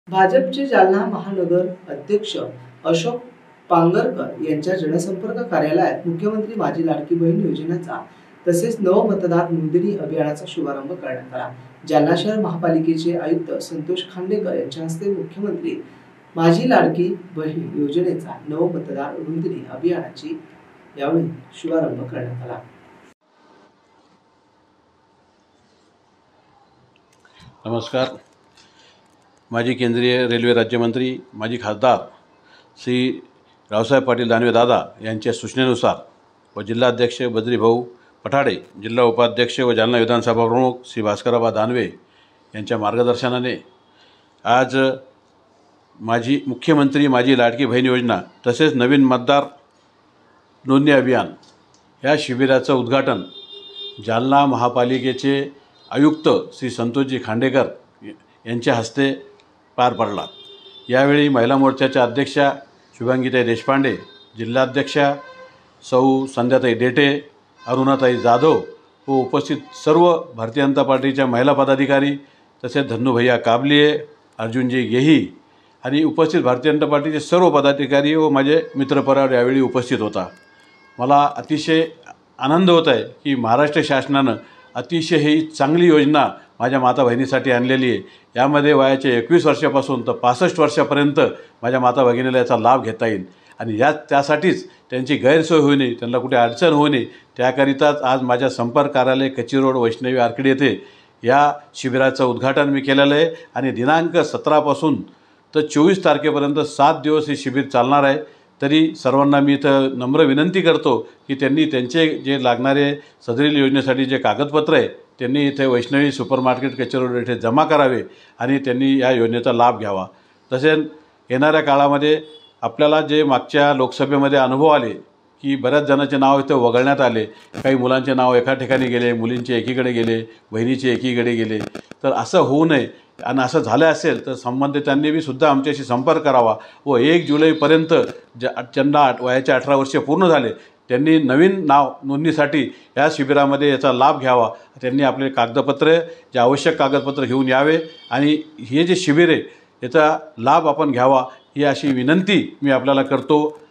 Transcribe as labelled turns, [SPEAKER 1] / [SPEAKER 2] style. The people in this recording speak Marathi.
[SPEAKER 1] भाजपचे जालना महानगर अध्यक्ष अशोक पांगरकर यांच्या जनसंपर्क कार्यालयात मुख्यमंत्री माझी लाडकी बहीण योजनेचा तसेच नवमतदार नोंदणी अभियानाचा शुभारंभ करण्यात आला। जालना शहर महापालिकेचे आयुक्त संतोष खांडेकर यांच्या हस्ते मुख्यमंत्री माझी लाडकी बहीण योजनेचा नवमतदार नोंदणी अभियानाची यावेळी शुभारंभ करण्यात आला।
[SPEAKER 2] नमस्कार। माजी केंद्रीय रेल्वे राज्यमंत्री माजी खासदार श्री रावसाहेब पाटील दानवे दादा यांच्या सूचनेनुसार व जिल्हाध्यक्ष बद्रीभाऊ पठाडे, जिल्हा उपाध्यक्ष व जालना विधानसभा प्रमुख श्री भास्करबा दानवे यांच्या मार्गदर्शनाने आज मुख्यमंत्री माझी लाडकी बहीण योजना तसेच नवीन मतदार नोंदणी अभियान या शिबिराचं उद्घाटन जालना महापालिकेचे आयुक्त श्री संतोषजी खांडेकर यांच्या हस्ते पार पडला। यावेळी महिला मोर्चाच्या अध्यक्षा शुभांगीताई देशपांडे, जिल्हाध्यक्षा सौ संध्याताई डेटे, अरुणाताई जाधव व उपस्थित सर्व भारतीय जनता पार्टीच्या महिला पदाधिकारी तसेच धन्नूभैया काबलिये, अर्जुनजी गेही आणि उपस्थित भारतीय जनता पार्टीचे सर्व पदाधिकारी व माझे मित्रपरिवार यावेळी उपस्थित होता। मला अतिशय आनंद होत आहे की महाराष्ट्र शासनानं अतिशय ही चांगली योजना माझ्या माता बहिणीसाठी आणलेली आहे। यामध्ये वयाचे 21 वर्षापासून तर 65 वर्षापर्यंत माझ्या माता भगिनीला याचा लाभ घेता येईल आणि त्यासाठीच त्यांची गैरसोय होऊ नये, त्यांना कुठे अडचण होऊ नये, त्याकरिताच आज माझ्या संपर्क कार्यालय कच्ची रोड वैष्णवी आर्किड येथे या शिबिराचं उद्घाटन मी केलेलं आहे आणि दिनांक 17 पासून तर 24 तारखेपर्यंत 7 दिवस हे शिबिर चालणार आहे। तरी सर्वांना मी इथं नम्र विनंती करतो की त्यांनी त्यांचे जे लागणारे सदरील योजनेसाठी जे कागदपत्र आहे त्यांनी इथे वैष्णवी सुपरमार्केट कच्ची रोड येथे जमा करावे आणि त्यांनी या योजनेचा लाभ घ्यावा। तसेच येणाऱ्या काळामध्ये आपल्याला जे मागच्या लोकसभेमध्ये अनुभव आले की बऱ्याच जणांचे नाव इथं वगळण्यात आले, काही मुलांचे नाव एका ठिकाणी गेले, मुलींचे एकीकडे गेले, बहिणीचे एकीकडे गेले, तर असं होऊ नये आणि असं झालं असेल तर संबंधितांनी बी सुद्धा आमच्याशी संपर्क करावा व 1 जुलैपर्यंत ज्यांना वयाचे 18 वर्षे पूर्ण झाले त्यांनी नवीन नाव नोंदणीसाठी या शिबिरामध्ये याचा लाभ घ्यावा। त्यांनी आपले कागदपत्र जे आवश्यक कागदपत्र घेऊन यावे आणि हे जे शिबिर आहे याचा लाभ आपण घ्यावा ही अशी विनंती मी आपल्याला करतो।